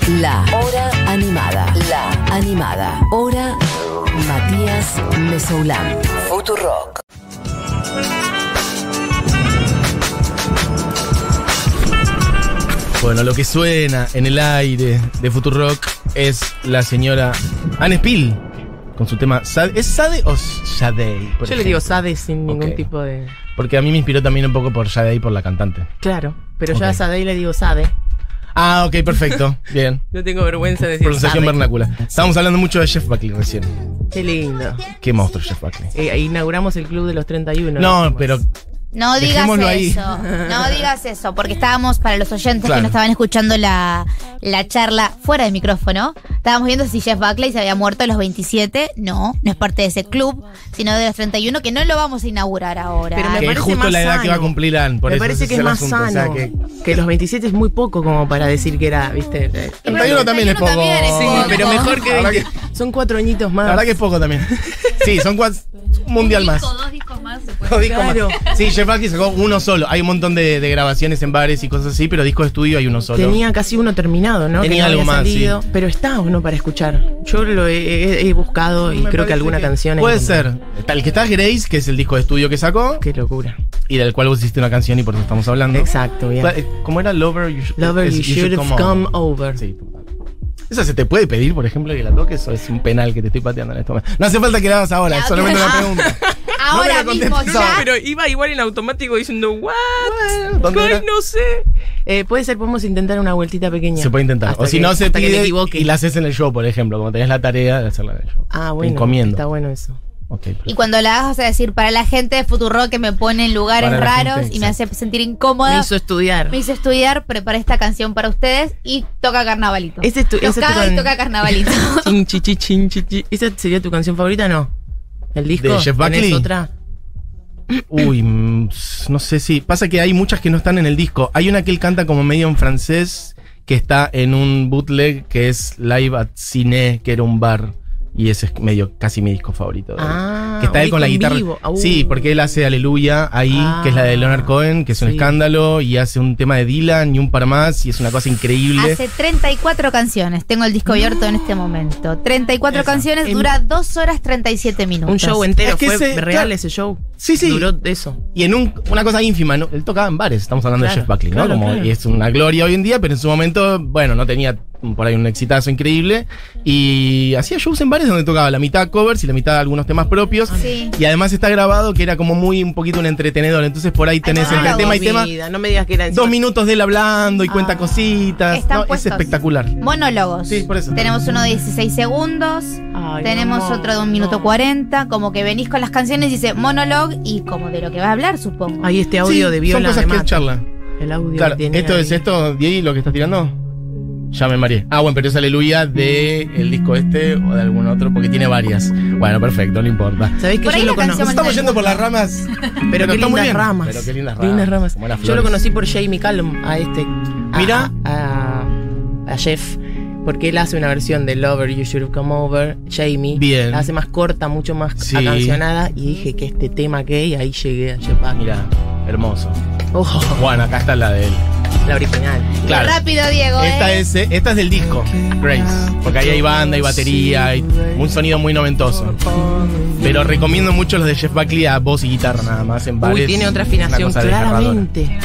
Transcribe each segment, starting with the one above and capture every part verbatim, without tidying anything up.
La Hora Animada. La Animada. Hora Matías Mesoulán. Futurock. Bueno, lo que suena en el aire de Futurock es la señora Anne Spill con su tema Sade. ¿Es Sade o Sade? Yo le digo Sade sin ningún Okay. tipo de... Porque a mí me inspiró también un poco por Sade, por la cantante. Claro, pero Okay. yo a Sade le digo Sade. Ah, ok, perfecto. Bien. No tengo vergüenza de decir Pronunciación Sade. vernácula. Estábamos hablando mucho de Jeff Buckley recién. Qué lindo. Qué monstruo Jeff Buckley. Eh, inauguramos el club de los treinta y uno. No, pero No digas Dejémoslo ahí. eso, no digas eso, porque estábamos, para los oyentes Claro. que no estaban escuchando la, la charla fuera de micrófono, estábamos viendo si Jeff Buckley se había muerto a los veintisiete. No, no es parte de ese club, sino de los treinta y uno, que no lo vamos a inaugurar ahora. Pero me que es parece justo más la edad sano. que va a cumplir Anne. Por Me eso parece ese que es el más asunto, sano. o sea, que que... los veintisiete es muy poco como para decir que era, ¿viste? treinta y uno también es poco. también es Sí, poco. pero mejor que La verdad veinte. Son cuatro añitos más. La verdad que es poco también. Sí, son cuatro, un mundial más. Dos discos más se puede. Dos discos más. Claro. Sí, Jeff Buckley sacó uno solo. Hay un montón de, de grabaciones en bares y cosas así, pero disco de estudio hay uno solo. Tenía casi uno terminado, ¿no? Tenía que no algo había más, salido, sí. Pero está o no para escuchar. Yo lo he, he- he buscado y Me creo que parece alguna canción. he Puede encontrado. ser. Está el que está Grace, que es el disco de estudio que sacó, Qué locura. y del cual vos hiciste una canción y por eso estamos hablando. Exacto, bien. ¿Cómo era? Lover, you, should- Lover, es- you should have come over. Sí, total. ¿Esa se te puede pedir, por ejemplo, que la toques o es un penal que te estoy pateando en este momento? No hace falta que la hagas ahora, La es solamente una otra- pregunta. Ahora No me la mismo contestes ya. ahora. Pero iba igual en automático diciendo, ¿what? Bueno, ¿dónde Ay, era? no sé. Eh, puede ser, podemos intentar una vueltita pequeña. Se puede intentar. Hasta O si que- no, se hasta que me pide equivoque. y la haces en el show, por ejemplo, como tenés la tarea de hacerla en el show. Ah, Te bueno. encomiendo. Está bueno eso. Ok, perfecto. Y cuando la hagas vas a decir, para la gente de Futurock que me pone en lugares Para la raros gente, y me hace sentir incómoda, Me hizo estudiar. me hizo estudiar, preparé esta canción para ustedes y toca Carnavalito. Ese es tu- ese es tu Tocada y can- toca Carnavalito. Chin, chi, chi, chin, chi, chi. ¿Esa sería tu canción favorita? No. ¿El disco? ¿De Jeff Buckley? ¿Tenés otra? Uy, mm, no sé si. Pasa que hay muchas que no están en el disco. Hay una que él canta como medio en francés, que está en un bootleg que es Live at Ciné, que era un bar. Y ese es medio casi mi disco favorito. de él. Ah, que está un él con la disco en guitarra. vivo. Uh. Sí, porque él hace Aleluya ahí, Ah, que es la de Leonard Cohen, que es un sí. escándalo, y hace un tema de Dylan y un par más, y es una cosa increíble. Hace treinta y cuatro canciones. Tengo el disco abierto en este momento. treinta y cuatro Esa. canciones, En- dura dos horas treinta y siete minutos. Un show entero. Es que ¿Fue ese- real claro. ese show? Sí, sí. Duró de eso. Y en un- una cosa ínfima, ¿no? Él tocaba en bares, estamos hablando Claro, de Jeff Buckley, ¿no? claro, Como, claro. Y es una gloria hoy en día, pero en su momento, bueno, no tenía por ahí un exitazo increíble. Y hacía shows en bares donde tocaba la mitad covers y la mitad algunos temas propios. Sí. Y además está grabado que era como muy un poquito un entretenedor. Entonces por ahí tenés Ah, entre la tema y tema Vida, no me digas que era encima. dos minutos de él hablando y cuenta Ah. cositas. Están No, es puestos. espectacular. Monólogos. Sí, por eso. Tenemos uno de dieciséis segundos. Ay, Tenemos no, otro de un minuto no. cuarenta. Como que venís con las canciones y dice monólogo y como de lo que va a hablar, supongo. Ahí este audio Sí, de viola son cosas me que él mata. charla. El audio Claro, que tiene esto ahí. es esto, Diego, lo que estás tirando. Ya me mareé. Ah, bueno, pero es Aleluya de el disco este o de algún otro, porque tiene varias. Bueno, perfecto, no importa. ¿Sabés que Por yo ahí lo la canción conozco? Nos estamos del yendo por mundo. las ramas. Pero, qué está muy lindas bien. ramas. Pero qué lindas Qué ramas. lindas ramas. Como las Yo lo flores. conocí por Jamie Callum, a este. a- Mira. A, a, a Jeff. Porque él hace una versión de Lover, You Should Have Come Over, Jamie. Bien. La hace más corta, mucho más Sí. acancionada. Y dije que este tema que y ahí llegué a Jeff Buckley. Mira, hermoso. Oh, Bueno, acá está la de él. la original. Claro. Rápido, Diego. Esta ¿eh? es, eh, esta es del disco, Grace. Porque ahí hay banda, hay batería, hay un sonido muy noventoso. Pero recomiendo mucho los de Jeff Buckley a voz y guitarra nada más en bares. Uy, tiene otra Una afinación, cosa desgarradora. claramente.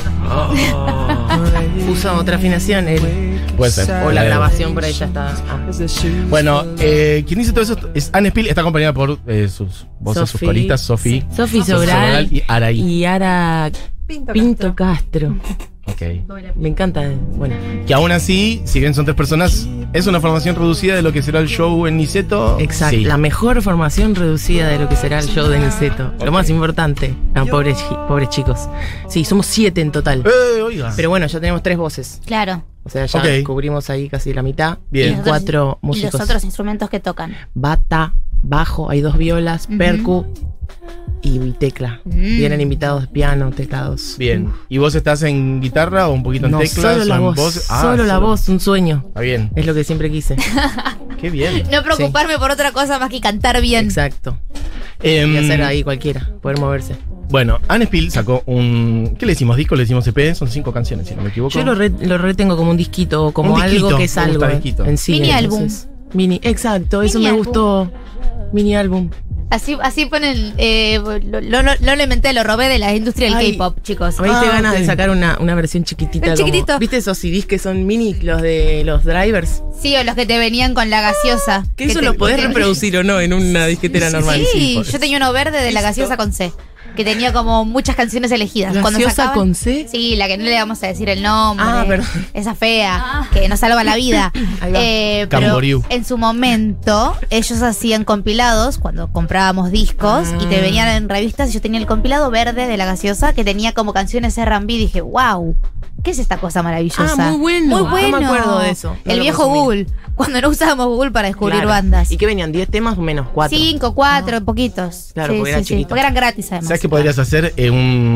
Puso otra afinación él. Puede ser. O la de- grabación por ahí ya está. Ah. Bueno, eh, quien dice todo eso es Anne Spill, está acompañada por eh, sus voces, sus Sofi. coristas, Sofi. Sofi Sobral y Araí. y Ara Pinto, Castro. Ok. Me encanta. Bueno, Que aún así, si bien son tres personas, es una formación reducida de lo que será el show en Niceto. exacto. Sí. La mejor formación reducida de lo que será el show de Niceto. Ok. Lo más importante. No, pobres, chi- pobres chicos. Sí, somos siete en total. Eh, oiga. Pero bueno, ya tenemos tres voces. Claro. O sea, ya Ok. cubrimos ahí casi la mitad. Bien. Y los otros- cuatro Y músicos. los otros instrumentos que tocan. Bata, bajo, hay dos violas, Ujú. percu y tecla. Mm. Vienen invitados piano, teclados. Bien. ¿Y vos estás en guitarra o un poquito en No, teclas? solo o la en voz. voz? Ah, solo la voz, un sueño. Está bien. Es lo que siempre quise. Qué bien. No preocuparme por otra cosa más que cantar bien. Exacto. Em, Y hacer ahí cualquiera, poder moverse. Bueno, Anne Spill sacó un. ¿Qué le decimos? ¿Disco? ¿Le decimos E P? Son cinco canciones, si no me equivoco. Yo lo, re, lo retengo como un disquito, como Un disquito, algo que es me gusta algo disquito. en sí. Mini álbum. Mini, exacto, eso Mini me álbum. gustó. Mini álbum. Así, así ponen. Eh, lo, lo, lo, lo inventé, lo robé de la industria del Ay, K-pop, chicos. A mí te Ah, ganas ok. de sacar una, una versión chiquitita. Un como- chiquitito. ¿Viste esos C Ds que son mini, los de los drivers? Sí, o los que te venían con la gaseosa. Que eso te- lo podés que te- reproducir o no en una disquetera normal. Sí, por yo tenía uno verde de la gaseosa con C. Que tenía como muchas canciones elegidas. Cuando ¿Gaseosa sacaban- con C? Sí, la que no le vamos a decir el nombre. Ah, perdón. Esa fea, que nos salva la vida. Ahí va. Eh, pero Camboriú. en su momento, ellos hacían compilados cuando comprábamos discos y te Ah. venían en revistas. Y yo tenía el compilado verde de la gaseosa que tenía como canciones R and B. Dije, wow, ¿qué es esta cosa maravillosa? Ah, muy bueno. Muy No bueno. me acuerdo de eso. No el lo viejo consumí. Google. Cuando no usábamos Google para descubrir Claro. bandas. ¿Y qué venían? ¿diez temas o menos? ¿cuatro? Cinco, cuatro, poquitos. Claro, porque era chiquito. Porque eran gratis además. ¿Sabes qué podrías hacer? Eh,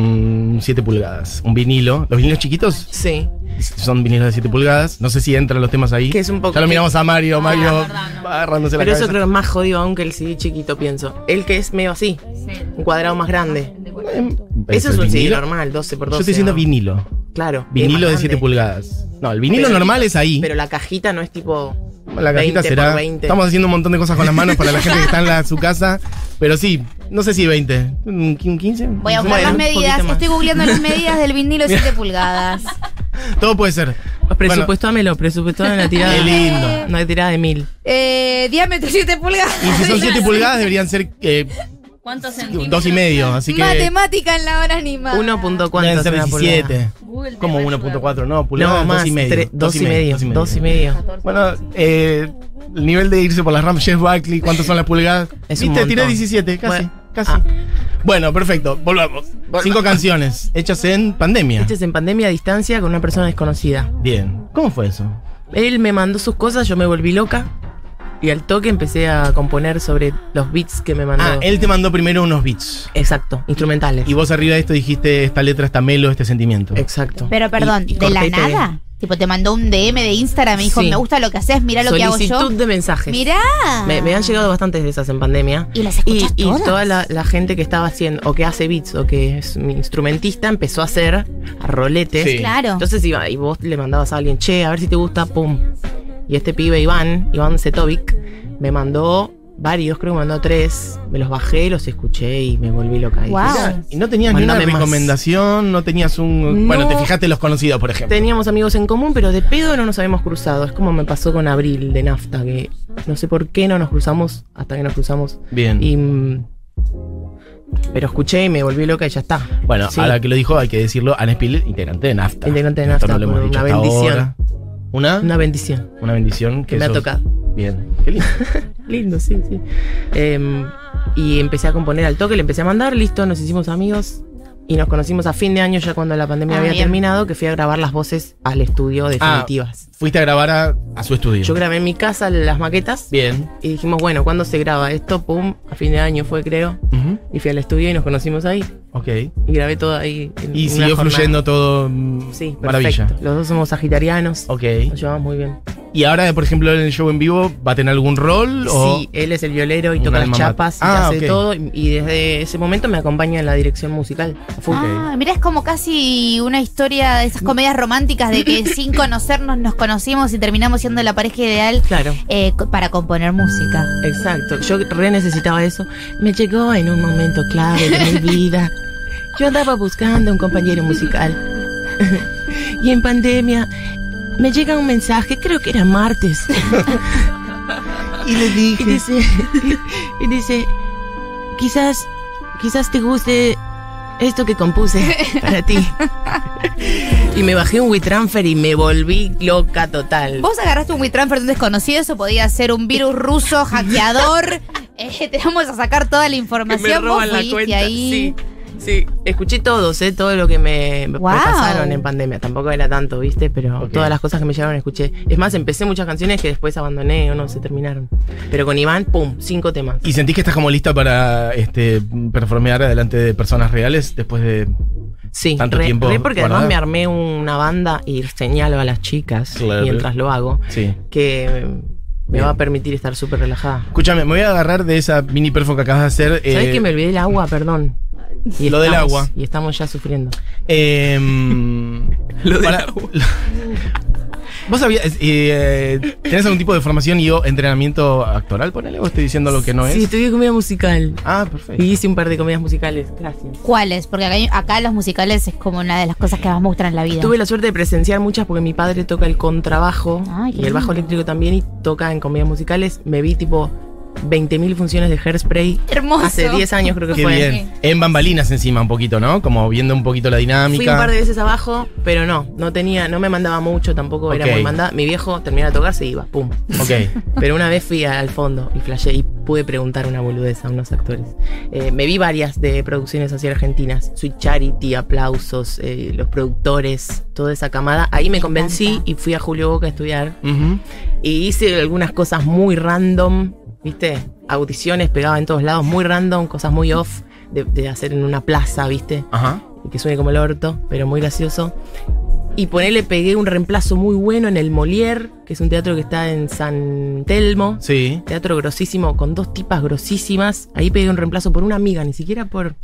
un siete pulgadas. Un vinilo. Los vinilos chiquitos Sí. son vinilos de siete pulgadas. No sé si entran los temas ahí. Que es un poco- Ya lo miramos a Mario. Mario agarrándose la Pero eso cabeza. creo que es más jodido aún que el C D chiquito, pienso. El que es medio así. Un cuadrado más grande. Eso es un C D normal, doce por doce. Yo estoy diciendo ¿no? vinilo. Claro. Vinilo es de más siete grande. pulgadas. No, el vinilo Pero- normal es ahí. Pero la cajita no es tipo. La cajita veinte será. por veinte. Estamos haciendo un montón de cosas con las manos para la gente que está en la- su casa. Pero sí, no sé si veinte. ¿Un quince? Voy a buscar Bueno, las un medidas. poquito más. Estoy googleando las medidas del vinilo de siete pulgadas. Todo puede ser. Presupuestámelo, presupuestámelo la tirada. Qué lindo. Una tirada de mil. Eh, diámetro siete pulgadas. Y si son siete pulgadas deberían ser eh, ¿Cuántos centímetros? dos y medio. Así que Matemática en la hora animada. uno punto deben cuánto ser será pulgada? diecisiete. Google te Como va a uno ayudar. punto cuatro, no, pulgadas, No, más. dos y medio. tre- Dos y medio. Dos y medio. Bueno, eh, el nivel de irse por las Rams, Jeff Buckley, ¿cuántos son las pulgadas? Es un Viste, tiré montón. diecisiete, casi, Bueno, casi. ah. Bueno, perfecto, volvamos. Cinco canciones hechas en pandemia. Este es en pandemia a distancia con una persona desconocida. Bien. ¿Cómo fue eso? Él me mandó sus cosas, yo me volví loca. Y al toque empecé a componer sobre los beats que me mandó. Ah, él te mandó primero unos beats. Exacto, instrumentales. Y vos arriba de esto dijiste, esta letra, esta melo, este sentimiento. Exacto. Pero perdón, Y- y ¿de la corté y pegué. nada? Tipo, te mandó un D M de Instagram y dijo, Sí. me gusta lo que haces, mirá lo que hago Solicitud yo. de mensajes. Mirá. Me, me han llegado bastantes de esas en pandemia. ¿Y las escuchás y, todas? y toda la, la gente que estaba haciendo, o que hace beats, o que es instrumentista, empezó a hacer a roletes. Sí. Claro. Entonces iba, y vos le mandabas a alguien, che, a ver si te gusta, pum. Y este pibe Iván, Iván Setovic, me mandó varios, creo que me mandó tres. Me los bajé, los escuché y me volví loca. Y Guau. dije, Mirá, y no tenías ni Mándame una más. recomendación, no tenías un... No. Bueno, te fijaste en los conocidos, por ejemplo. Teníamos amigos en común, pero de pedo no nos habíamos cruzado. Es como me pasó con Abril de Nafta, que no sé por qué no nos cruzamos hasta que nos cruzamos. Bien. Y, mm, pero escuché y me volví loca y ya está. Bueno, Sí. ahora que lo dijo, hay que decirlo, Anne Spill, integrante de NAFTA. Integrante de Esto NAFTA, no lo hemos por dicho una hasta bendición. ahora. ¿Una? Una bendición Una bendición que que me ha sos- tocado. Bien, qué lindo. Lindo, sí, sí. Em, y empecé a componer al toque, le empecé a mandar, listo, nos hicimos amigos. Y nos conocimos a fin de año, ya cuando la pandemia Ah, había bien. terminado, que fui a grabar las voces al estudio definitivas. Fuiste a grabar a, a su estudio. Yo grabé en mi casa las maquetas. Bien. Y dijimos, bueno, ¿cuándo se graba esto? Pum, a fin de año fue, creo. Ujú. Y fui al estudio y nos conocimos ahí. Ok. Y grabé todo ahí. En Y una siguió jornada. fluyendo todo. mm, Sí, maravilla. perfecto. Los dos somos sagitarianos. Ok. Nos llevamos muy bien. Y ahora, por ejemplo, en el show en vivo, ¿va a tener algún rol? O... Sí, él es el violero y Un toca las alma chapas y mater. Ah, hace ok. todo. Y y desde ese momento me acompaña en la dirección musical. a full. Ah, mira, es como casi una historia de esas comedias románticas de que sin conocernos nos conocimos y terminamos siendo la pareja ideal Claro. eh, co- para componer música. Exacto, yo re necesitaba eso. Me llegó en un momento clave de mi vida. Yo andaba buscando un compañero musical. Y en pandemia me llega un mensaje, creo que era martes. Y le Y dije. dice, y dice, quizás, quizás te guste esto que compuse para ti. Y me bajé un WeTransfer y me volví loca total. Vos agarraste un WeTransfer de un desconocido, eso podía ser un virus ruso hackeador. Eh, te vamos a sacar toda la Que información. me roban Vos la fuiste cuenta. ahí. Sí, sí. Escuché todos, ¿eh? Todo lo que me, me Wow. pasaron en pandemia. Tampoco era tanto, ¿viste? Pero Ok. todas las cosas que me llegaron escuché. Es más, empecé muchas canciones que después abandoné o no se terminaron. Pero con Iván, pum, cinco temas. ¿Y sentís que estás como lista para este performear delante de personas reales después de. Sí, tanto re, tiempo re porque guardada? además me armé una banda y señalo a las chicas Claro. mientras lo hago, Sí. que me Bien. va a permitir estar súper relajada. Escúchame, me voy a agarrar de esa mini perfo que acabas de hacer. ¿Sabés eh, que me olvidé el agua? Perdón. Y Lo del estamos- agua. Y estamos ya sufriendo. Eh, Lo del para- agua. ¿Vos sabías, eh, tenés algún tipo de formación y o entrenamiento actoral, ponele? ¿O estoy diciendo lo que no Sí, es? estudié comedia musical. Ah, perfecto. Y hice un par de comedias musicales. Gracias. ¿Cuáles? Porque acá, acá los musicales es como una de las cosas que más me gustan en la vida. Tuve la suerte de presenciar muchas porque mi padre toca el contrabajo Ay, qué y el bajo lindo. eléctrico también y toca en comedias musicales. Me vi tipo veinte mil funciones de Hairspray. Hermoso. Hace diez años creo que Qué fue. bien. En bambalinas encima un poquito, ¿no? Como viendo un poquito la dinámica. Fui un par de veces abajo, pero no, no tenía, no me mandaba mucho, tampoco Ok. era muy mandada. Mi viejo terminaba de tocar, se iba, pum. Ok. Pero una vez fui al fondo y flashé y pude preguntar una boludez a unos actores. Eh, me vi varias de producciones así argentinas. Sweet Charity, Aplausos, eh, los productores, toda esa camada. Ahí me, Me convencí encanta. y fui a Julio Boca a estudiar. Ujú. Y hice algunas cosas muy random, ¿viste? Audiciones, pegaba en todos lados, muy random, cosas muy off, de, de hacer en una plaza, ¿viste? Ajá. Y que suene como el orto, pero muy gracioso. Y ponele, pegué un reemplazo muy bueno en el Molière, que es un teatro que está en San Telmo. Sí. Teatro grosísimo, con dos tipas grosísimas. Ahí pegué un reemplazo por una amiga, ni siquiera por...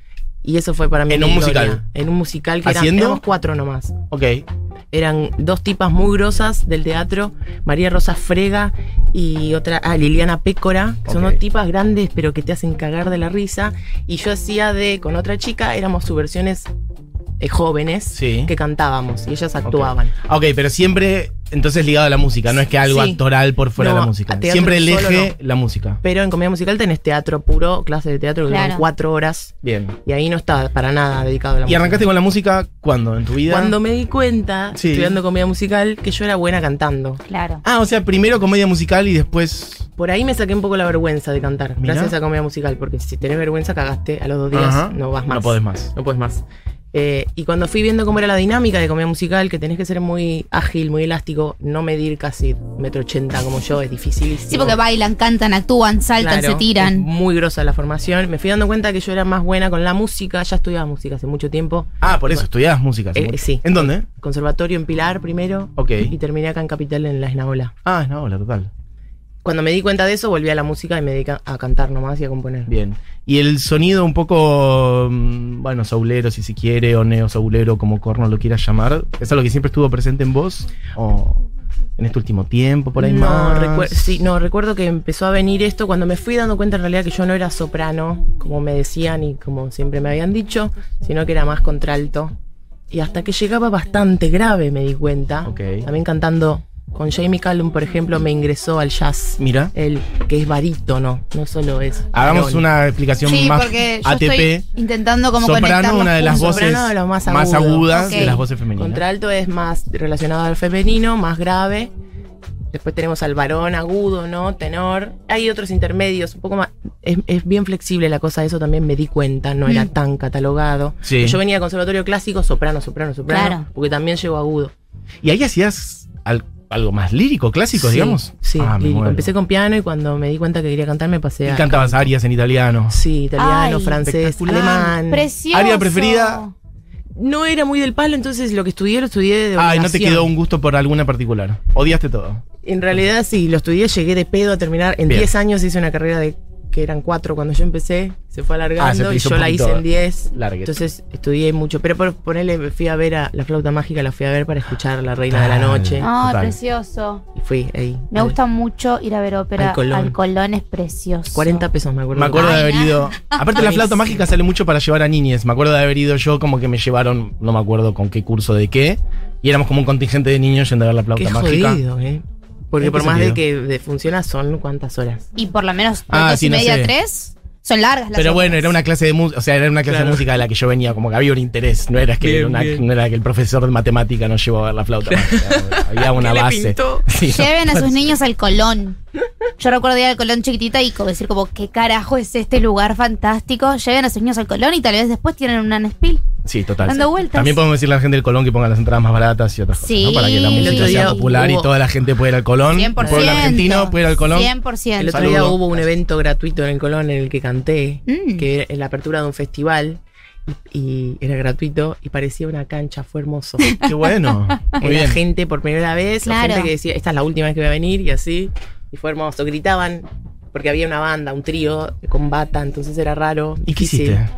Y eso fue para mí. ¿En mi un gloria. musical? En un musical que eran, ¿Haciendo? éramos cuatro nomás. Ok. Eran dos tipas muy grosas del teatro, María Rosa Frega y otra, ah, Liliana Pécora, que son Ok. dos tipas grandes pero que te hacen cagar de la risa. Y yo hacía de, con otra chica, éramos subversiones eh, jóvenes Sí. que cantábamos y ellas actuaban. Ok, pero siempre entonces ligado a la música, no es que algo Sí. actoral por fuera No, de la música. a teatro Siempre el solo eje, la música. Pero en comedia musical tenés teatro puro, clases de teatro que Claro. duran cuatro horas Bien. y ahí no estaba para nada dedicado a la ¿Y música. arrancaste con la música cuándo? ¿En tu vida? Cuando me di cuenta, Sí. estudiando comedia musical, que yo era buena cantando. Claro. Ah, o sea, primero comedia musical y después... Por ahí me saqué un poco la vergüenza de cantar, Mirá. gracias a comedia musical, porque si tenés vergüenza cagaste, a los dos días Ajá. no vas más. No podés más. No puedes más. Eh, y cuando fui viendo cómo era la dinámica de comedia musical, que tenés que ser muy ágil, muy elástico, no medir casi metro ochenta como yo, es dificilísimo. Sí, porque bailan, cantan, actúan, saltan, Claro, se es tiran. muy grosa la formación. Me fui dando cuenta que yo era más buena con la música, ya estudiaba música hace mucho tiempo. Ah, por eso, estudiabas música. Eh, mucho. sí. ¿En dónde? Conservatorio en Pilar primero. Ok. Y terminé acá en Capital en la Esnaola. Ah, no, la total. Cuando me di cuenta de eso, volví a la música y me dediqué a cantar nomás y a componer. Bien. Y el sonido un poco, mm, bueno, soulero si se quiere, o neo soulero, como Corno lo quieras llamar, ¿es algo que siempre estuvo presente en vos? ¿O en este último tiempo, por ahí no, más? recuer- sí, no, recuerdo que empezó a venir esto cuando me fui dando cuenta en realidad que yo no era soprano, como me decían y como siempre me habían dicho, sino que era más contralto. Y hasta que llegaba bastante grave me di cuenta. Ok. También cantando con Jamie Callum, por ejemplo, me ingresó al jazz. Mira. Él, que es barítono, no solo es. Hagamos varón. una explicación Sí, más porque yo A T P. estoy intentando como conectar Soprano, los una de las puntos. voces Soprano de los más más agudos. agudas Ok. de las voces femeninas. Contralto es más relacionado al femenino, más grave. Después tenemos al varón agudo, ¿no? Tenor. Hay otros intermedios, un poco más. Es, es bien flexible la cosa, eso también me di cuenta, no era Mm. tan catalogado. Sí. Yo venía de conservatorio clásico, soprano, soprano, soprano. Claro. Porque también llego agudo. ¿Y ahí hacías al- algo más lírico, clásico, Sí, digamos? Sí, Ah, me lírico. muero. Empecé con piano y cuando me di cuenta que quería cantar me pasé Y a. cantabas arias en italiano. Sí, italiano, Ay, francés, espectacular. alemán. Precioso. ¿Área preferida? No era muy del palo, entonces lo que estudié lo estudié de Ay, ¿no te obligación. quedó un gusto por alguna en particular? ¿Odiaste todo? En realidad sí, lo estudié, llegué de pedo a terminar. En Bien. diez años hice una carrera de que eran cuatro cuando yo empecé, se fue Ah, se alargando te y hizo yo un la poquito hice en diez. larga. Entonces estudié mucho. Pero por ponerle, me fui a ver a la flauta mágica, la fui a ver para escuchar La Reina de la Total. Noche. Ay, Total. precioso. Y fui ahí. Me gusta mucho ir a ver ópera. Al Colón. Al Colón es precioso. cuarenta pesos, me acuerdo. Me acuerdo de Ay, haber no. ido. Aparte, la flauta Buenísimo. mágica sale mucho para llevar a niñes. Me acuerdo de haber ido yo, como que me llevaron, no me acuerdo con qué curso de qué. Y éramos como un contingente de niños yendo a ver la flauta Qué mágica. jodido, ¿eh? Porque ¿En qué por más de sentido? que de funciona son cuántas horas. Y por lo menos Ah, dos sí, y no media, sé. tres. Son largas las Pero bueno, óperas. era una clase de música, o sea, era una clase Claro. de música de la que yo venía, como que había un interés. No era que, Bien, era una- bien. no era que el profesor de matemática nos llevó a ver la flauta mágica. Había una ¿Qué le base. pintó? Sí, no. Lleven a sus niños al Colón. Yo recuerdo ir al Colón chiquitita y como decir como, ¿qué carajo es este lugar fantástico? Lleven a sus niños al Colón y tal vez después tienen un Anespil. Sí, total. Dando sí. vueltas. También podemos decirle a la gente del Colón que ponga las entradas más baratas y otras Sí. cosas, ¿no? Para que la El música otro sea día popular y hubo- toda la gente pueda ir al Colón. cien por El ciento. pueblo argentino puede ir al Colón. cien por ciento. El otro Saludo. día hubo un evento gratuito en el Colón en el que canté, Mm. que era la apertura de un festival y, y era gratuito y parecía una cancha, fue hermoso. Qué bueno. Muy Era bien. gente por primera vez, o Claro. gente que decía, esta es la última vez que voy a venir y así, y fue hermoso. Gritaban porque había una banda, un trío con bata, entonces era raro. ¿Y qué difícil. hiciste?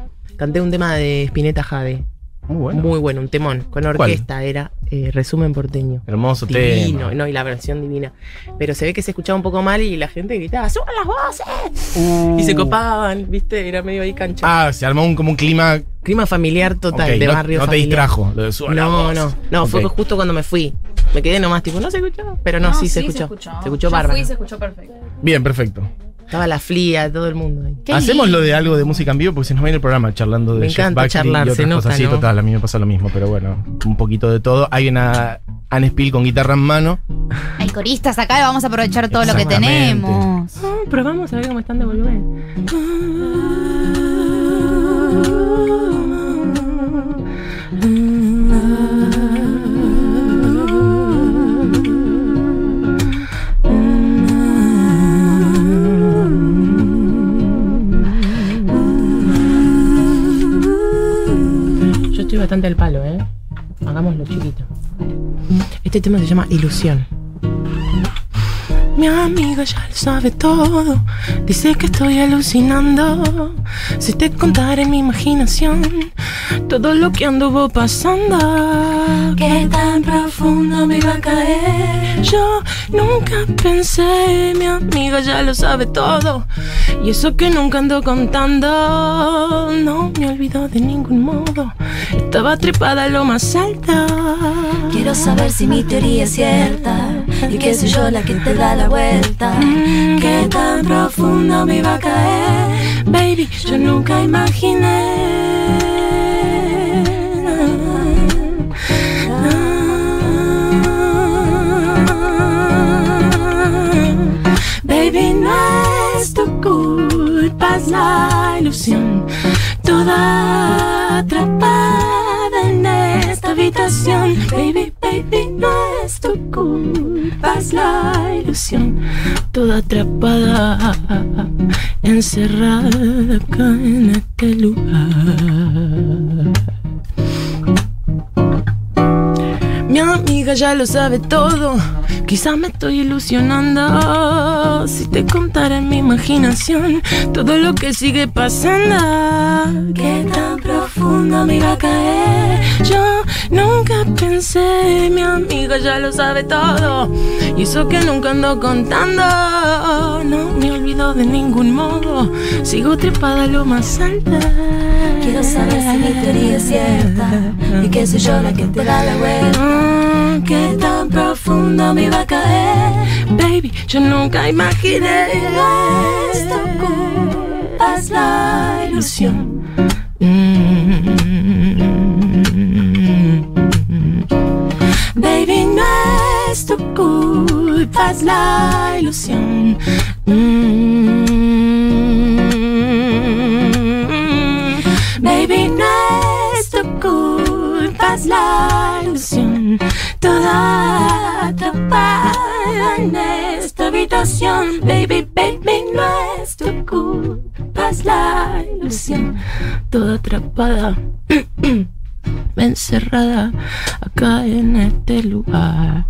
Canté un tema de Spinetta Jade. Muy bueno. Muy bueno, un temón. Con orquesta. ¿Cuál? Era eh, Resumen Porteño. Hermoso divino, tema. No, y la versión divina. Pero se ve que se escuchaba un poco mal y la gente gritaba, ¡suban las voces! Uh. Y se copaban, ¿viste? Era medio ahí cancha. Ah, se armó un, como un clima. Clima familiar total, Okay, de no, barrio no te familiar. distrajo lo de suban las No, voces. no, no, Okay. fue justo cuando me fui. Me quedé nomás, tipo, no se escuchó. Pero no, No, sí, se sí, escuchó. se escuchó. Se escuchó Yo bárbaro. fui y se escuchó perfecto. Bien, perfecto. Estaba la Flia, todo el mundo ahí. Qué Hacemos lindo. lo de algo de música en vivo porque se nos viene el programa charlando de Me Jeff encanta Buckley charlar, y otras se nota, cosas así. ¿no? Total, a mí me pasa lo mismo, pero bueno, un poquito de todo. Hay una Anne Spill con guitarra en mano. Hay coristas acá, vamos a aprovechar todo lo que Exactamente. tenemos. Ah, pero vamos a ver cómo están de volumen. Yo estoy bastante al palo, ¿eh? Hagámoslo chiquito. Este tema se llama Ilusión. Mi amiga ya lo sabe todo. Dice que estoy alucinando. Si te contara en mi imaginación todo lo que anduvo pasando. Qué tan profundo me iba a caer. Yo nunca pensé. Mi amiga ya lo sabe todo. Y eso que nunca ando contando. No me olvidó de ningún modo. Estaba trepada a lo más alto. Quiero saber si mi teoría es cierta y que soy yo la que te da la vuelta. Mm, qué tan profundo me iba a caer. Baby, yo nunca imaginé. Baby, no es tu culpa, es la ilusión. Toda atrapada en esta habitación. Baby, baby, no es tu culpa, es la ilusión. Toda atrapada, encerrada acá en este lugar. Mi amiga ya lo sabe todo. Quizás me estoy ilusionando. Si te contara en mi imaginación todo lo que sigue pasando. Qué tan profundo me iba a caer. Yo nunca pensé. Mi amiga ya lo sabe todo. Y eso que nunca ando contando. No me olvido de ningún modo. Sigo trepada a lo más alto. Quiero saber si mi teoría es cierta y que soy yo la que te da la vuelta. Mm, qué tan profundo me iba a caer. Baby, yo nunca imaginé. Es tu culpa, es la ilusión. Mm, baby, no es tu culpa, es la ilusión. Mm, baby, no es tu culpa, es la ilusión. Toda atrapada en esta habitación. Baby, baby, no es tu culpa, es la ilusión. Toda atrapada, encerrada acá en este lugar.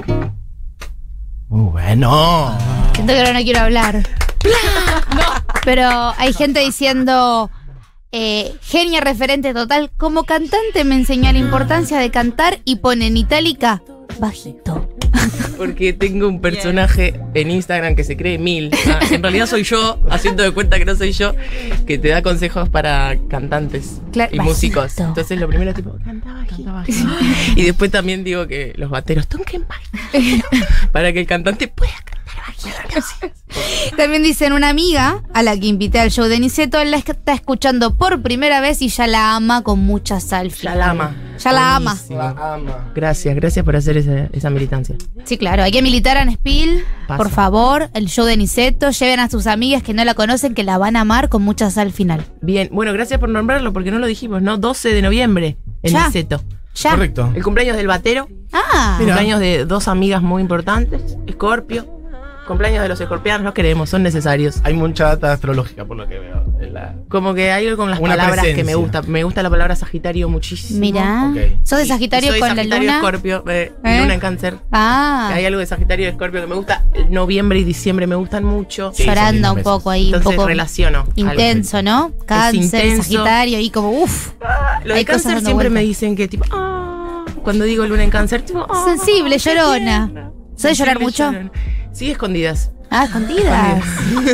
Muy bueno. Siento que ahora no quiero hablar. No. Pero hay gente diciendo, eh, genia referente total. Como cantante me enseñó la importancia de cantar y pone en itálica bajito. Porque tengo un personaje en Instagram que se cree mil. Ah, en realidad soy yo, haciendo de cuenta que no soy yo, que te da consejos para cantantes Claro, y bajito. músicos. Entonces lo primero es tipo, canta bajito. Y después también digo que los bateros toquen bajito para que el cantante pueda cantar bajito. También dicen una amiga a la que invité al show de Niceto, la está escuchando por primera vez y ya la ama con mucha selfie. Ya la ama. Ya la ama. Buenísimo. La ama. Gracias, gracias por hacer esa, esa militancia. Sí, claro, hay que militar a Spill, Pasa. por favor, el show de Niceto, lleven a sus amigas que no la conocen, que la van a amar con mucha sal al final. Bien, bueno, gracias por nombrarlo porque no lo dijimos, ¿no? doce de noviembre, en Ya. Niceto. Ya. Correcto. El cumpleaños del batero. Ah, Mira. Cumpleaños de dos amigas muy importantes, Scorpio cumpleaños de los escorpianos, los queremos, son necesarios. Hay mucha data astrológica por lo que veo. En la... Como que hay algo con las Una palabras presencia. que me gusta. Me gusta la palabra Sagitario muchísimo. Mirá. Ok. ¿Sos de Sagitario Soy con Sagitario la luna? Escorpio, eh, ¿Eh? luna en Cáncer. Ah, Hay algo de Sagitario y Escorpio que me gusta. Noviembre y diciembre me gustan mucho. Sí, son llorando lindos un meses. poco ahí, un Entonces poco relaciono. intenso, ¿no? Cáncer, intenso. Sagitario y como, uff. Lo Hay de cosas Cáncer dando siempre vueltas. me dicen que tipo, ah, cuando digo luna en Cáncer, tipo, ah, Sensible, qué llorona. tierna. ¿Sos de llorar Sensible, mucho? llorona. Sí, escondidas. Ah, escondidas.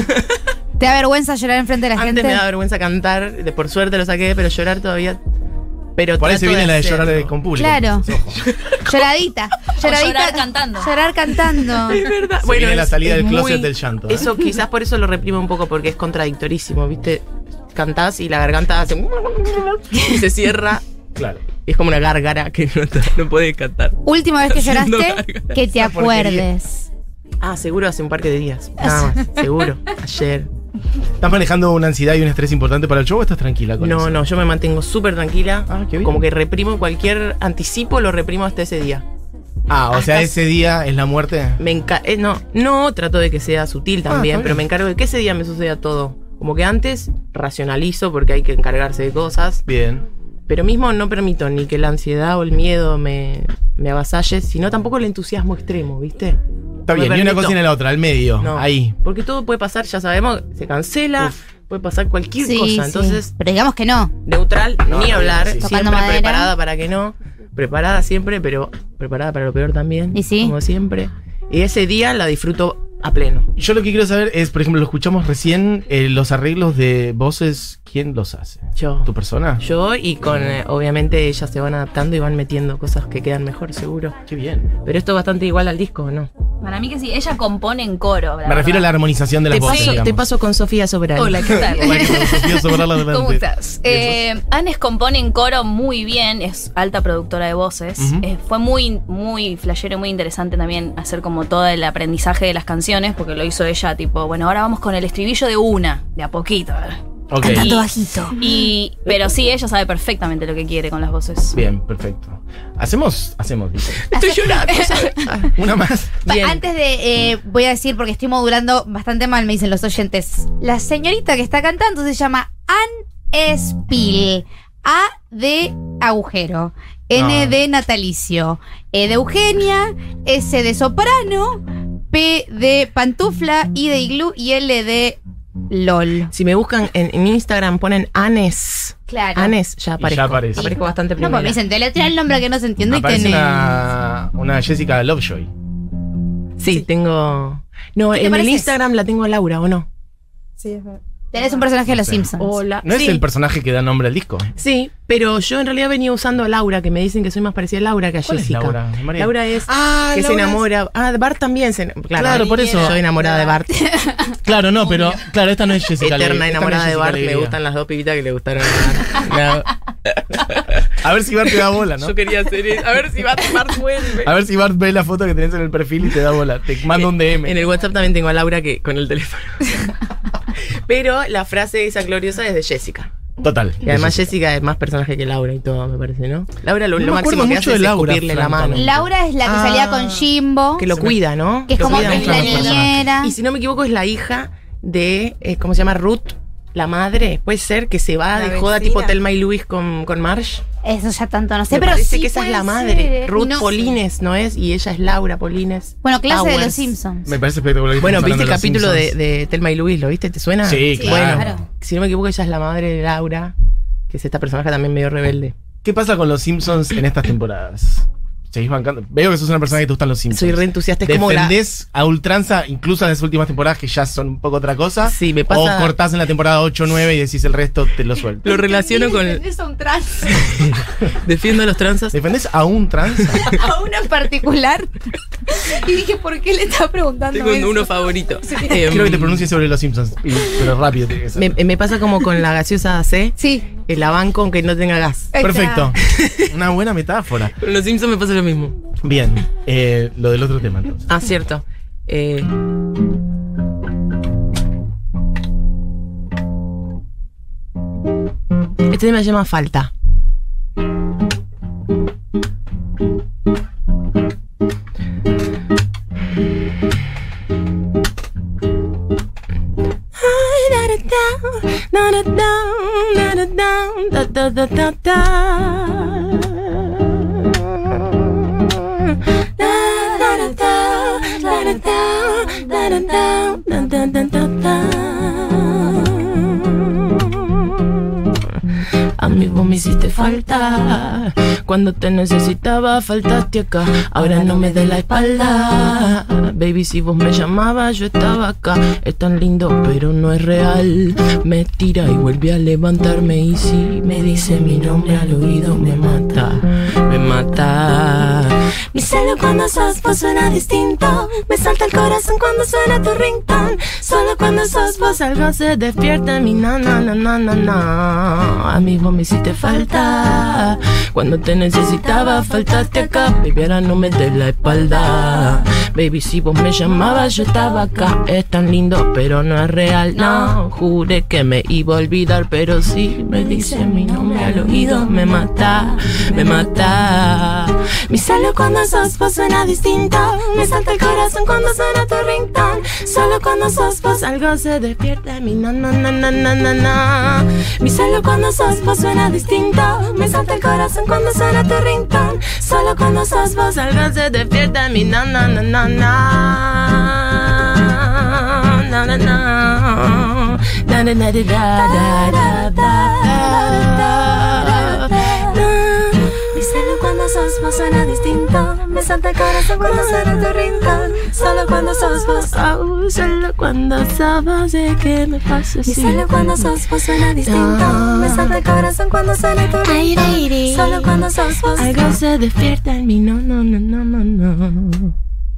¿Te da vergüenza llorar enfrente de la Antes gente? me da vergüenza cantar, de por suerte lo saqué, pero llorar todavía. Pero Por ahí se trato viene la de hacerlo. llorar de- con público. Claro. Ojo. Lloradita. Lloradita. llorar cantando. Llorar cantando. Es verdad. Se viene la es- salida es del closet muy- del llanto, ¿eh? Eso quizás por eso lo reprimo un poco, porque es contradictorísimo, ¿viste? Cantás y la garganta hace. Y se cierra. Claro. Y es como una gárgara que no, no puede cantar. Última vez que Haciendo lloraste, gargara. que te Esa porquería. acuerdes. Ah, seguro hace un par de días. Nada más, seguro. Ayer. ¿Estás manejando una ansiedad y un estrés importante para el show o estás tranquila con No, eso? no, yo me mantengo súper tranquila. Ah, qué bien. Como que reprimo cualquier anticipo, lo reprimo hasta ese día. Ah, o sea, Hasta- ese día es la muerte. Me enca eh, no, no trato de que sea sutil Ah, también, está pero bien. me encargo de que ese día me suceda todo. Como que antes racionalizo porque hay que encargarse de cosas, Bien. pero mismo no permito ni que la ansiedad o el miedo me, me avasalle, sino tampoco el entusiasmo extremo, ¿viste? Está No bien, me ni una permito. cosa ni la otra, al medio, No, ahí. porque todo puede pasar, ya sabemos, se cancela, puede pasar cualquier Sí, cosa, sí. entonces Pero digamos que no. neutral, No, ni no, hablar, sí, sí. Tocando siempre madera. preparada para que no, preparada siempre, pero preparada para lo peor también, ¿Y sí? como siempre. Y ese día la disfruto a pleno. Y yo lo que quiero saber es, por ejemplo, lo escuchamos recién, eh, los arreglos de voces, ¿quién los hace? Yo. ¿Tu persona? Yo y con, eh, obviamente, ellas se van adaptando y van metiendo cosas que quedan mejor, seguro. Qué bien. Pero esto es bastante igual al disco, ¿no? Para mí que sí, ella compone en coro. Me refiero a la armonización de las Te voces, paso, digamos. te paso con Sofía Soberano. Hola, ¿qué tal? Hola, que nos Sofía Soberano adelante. ¿Cómo estás? Eh, Anes compone en coro muy bien, es alta productora de voces. Ujú. Eh, fue muy, muy flashero y muy interesante también hacer como todo el aprendizaje de las canciones, porque lo hizo ella, tipo, bueno, ahora vamos con el estribillo de una, de a poquito. Ok. Cantando Y- bajito. Y, pero sí, ella sabe perfectamente lo que quiere con las voces. Bien, perfecto. Hacemos, hacemos, dice. Estoy llorando, ¿sabes? Ah, Una más. Pa- bien. Antes de, eh, voy a decir, porque estoy modulando bastante mal, me dicen los oyentes. La señorita que está cantando se llama Ann Espil. A de agujero. N No. de natalicio. E de Eugenia. S de soprano. P de pantufla. I de iglú. Y L de LOL. Si me buscan en, en Instagram, ponen Anes. Claro. Anes, ya aparezco. ya aparece. Aparezco bastante No, primero. porque me dicen, te le tira el nombre que no se entiende y Aparece tenés. una, una Jessica Lovejoy. Sí, tengo... No, ¿Qué te en el pareces? Instagram la tengo a Laura, ¿o no? Tenés un personaje de los Sí. Simpsons. Hola. ¿No es Sí. el personaje que da nombre al disco? Sí, pero yo en realidad venía usando a Laura, que me dicen que soy más parecida a Laura que a ¿Cuál es Jessica. Laura? María. Laura es Ah, que se Laura es- enamora. Ah, Bart también se enamora. Claro, por eso. Yo enamorada de Bart. Claro, no, pero claro, esta no es Jessica. Eterna Alegría, esta no es enamorada de Jessica Bart. Me Alegría. gustan las dos pibitas que le gustaron a Bart. A ver si Bart te da bola, ¿no? Yo quería hacer eso. A ver si Bart, Bart vuelve. A ver si Bart ve la foto que tenés en el perfil y te da bola. Te manda un D M. En el WhatsApp también tengo a Laura que con el teléfono. Pero la frase esa gloriosa es de Jessica. Total. Y además Jessica es más personaje que Laura y todo, me parece, ¿no? Laura lo, No lo me acuerdo máximo que mucho hace de es Laura, escupirle la mano. francamente. Laura es la que Ah. salía con Jimbo. Que lo Se me- cuida, ¿no? Que es Lo como cuida es mucho la a los personajes. niñera. Y si no me equivoco es la hija de, eh, ¿cómo se llama? Ruth, la madre. Puede ser que se va La de joda vecina. tipo Thelma y Luis con, con Marsh. Eso ya tanto no sé, Me pero parece sí que esa es puede la ser, madre. ¿eh? Ruth No sé. Polines, ¿no es? Y ella es Laura Polines. Bueno, clase de Powers. los Simpsons. Me parece espectacular. que Bueno, estemos ¿viste el hablando capítulo de de, los Simpsons. de Thelma y Luis? ¿Lo viste? ¿Te suena? Sí, Sí, claro. claro. Si no me equivoco, ella es la madre de Laura, que es esta personaje también medio rebelde. ¿Qué pasa con los Simpsons en estas temporadas? ¿Seguís bancando? Veo que sos una persona que te gustan los Simpsons. Soy re entusiasta. Es como la... ¿Defendés a ultranza incluso en las últimas temporadas que ya son un poco otra cosa? Sí, me pasa- ¿O cortás en la temporada ocho o nueve y decís el resto te lo suelto? Lo relaciono con... Es un trans. Defiendo a los transas. ¿Defendés a un tranza? A una en particular. Y dije, ¿por qué le está preguntando Tengo eso? uno favorito. Em, Quiero que te pronuncies sobre los Simpsons, y- pero rápido tiene que ser. me, me pasa como con la gaseosa C, Sí. que la banco aunque no tenga gas. Perfecto. Una buena metáfora. Con los Simpsons me pasa lo mismo. Bien, eh, lo del otro tema entonces. Ah, cierto. Eh, Este tema se llama Falta. down, da da da da da. Da da da da da da da da da da da da. A mí vos me hiciste falta. Cuando te necesitaba, faltaste acá. Ahora no me des la espalda. Baby, si vos me llamabas, yo estaba acá. Es tan lindo, pero no es real. Me tira y vuelve a levantarme. Y si me dice mi nombre al oído, me mata. Me mata. Mi celo cuando sos vos suena distinto. Me salta el corazón cuando suena tu ringtone. Solo cuando sos vos algo se despierta en mi na na na na na na. A mí vos me hiciste falta. Cuando te necesitaba, faltaste acá. Baby, ahora no me des la espalda. Baby, si vos me llamabas, yo estaba acá. Es tan lindo, pero no es real. No, juré que me iba a olvidar, pero si me dice mi nombre al oído, me mata, me mata. Mi celo cuando sos vos suena distinto. Me salta el corazón cuando suena tu ringtone. Solo cuando sos vos algo se despierta en mi na na na na na na na. Mi celo cuando sos vos suena distinto. Me salta el corazón cuando suena tu ringtone. Solo cuando sos vos algo se despierta en mi na na na na na. Na na na. Da da da da da da da. Mi celo cuando sos vos suena distinto. Me salta el corazón cuando suena tu ringtone. Solo cuando sos vos. Oh, solo cuando sos vos de que me pasa así. Mi celo cuando sos vos suena distinto. Me salta el corazón cuando suena tu ringtone. Solo cuando sos vos. Algo se despierta en mí. No, no, no, no, no, no.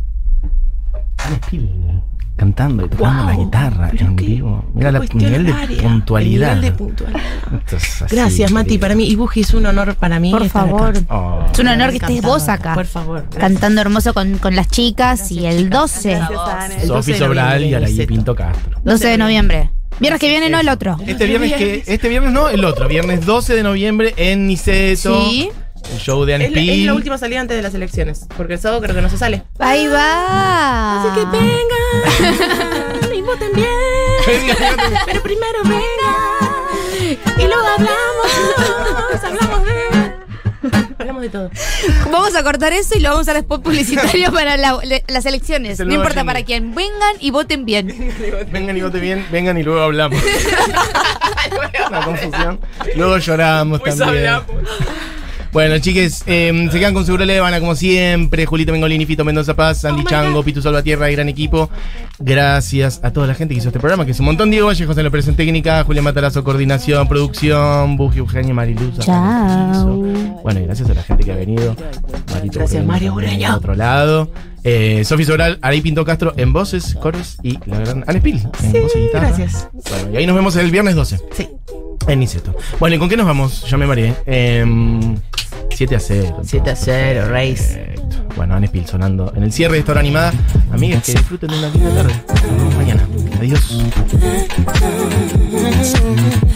Cantando y tocando Wow, la guitarra en qué- vivo. Mira qué la cuestión nivel de raria, puntualidad. el nivel de puntualidad. Esto es así, Gracias, Mati, querido. para mí. Y Buji, es un honor para mí. Por estar acá. favor. Oh. Es un honor que estés Encantado. vos acá. Por favor. gracias. Cantando hermoso con, con las chicas. Y el doce. El doce Sofi de Sobral noviembre, y Araí Niceto. Pinto Castro. doce de noviembre. Viernes que viene, no el otro. Este viernes que este viernes no, el otro, viernes doce de noviembre en Niceto. Sí. El show de Es la, es la Anespil. última salida antes de las elecciones. Porque el sábado creo que no se sale. Ahí va. Así que vengan y voten bien. Pero primero vengan y luego hablamos. Hablamos de. Hablamos de todo. Vamos a cortar eso y lo vamos a dar spot publicitario para la- le- las elecciones. Es el No nuevo importa jingle. para quién. Vengan y voten bien. Vengan y voten bien, vengan y luego hablamos. Una confusión. Luego lloramos Pues también. hablamos. Bueno, chiques, eh, se quedan con Seguro Levana como siempre. Julito Mengolini, Fito Mendoza Paz, Sandy Oh my Chango, God. Pitu Salvatierra y gran equipo. Gracias a toda la gente que hizo este programa, que es un montón. Diego Vallejos en la operación técnica, Julián Matarazo, coordinación, producción, Buji, Eugenia, Mariluz. Chao. Bueno, y gracias a la gente que ha venido. Marito Gracias, Ureña Mario también Ureña. al otro lado. Eh, Sofi Sobral, Araí Pinto Castro en voces, coros y la gran Anespil en Sí, voz y guitarra. gracias. Bueno, y ahí nos vemos el viernes doce. Sí. En Niceto. Bueno, ¿y con qué nos vamos? Ya me mareé. Eh, siete a cero. siete a cero, Reis. Perfecto. Bueno, Anespil sonando en el cierre de esta hora animada. Amigas, que disfruten de una linda tarde. Nos vemos mañana. Adiós.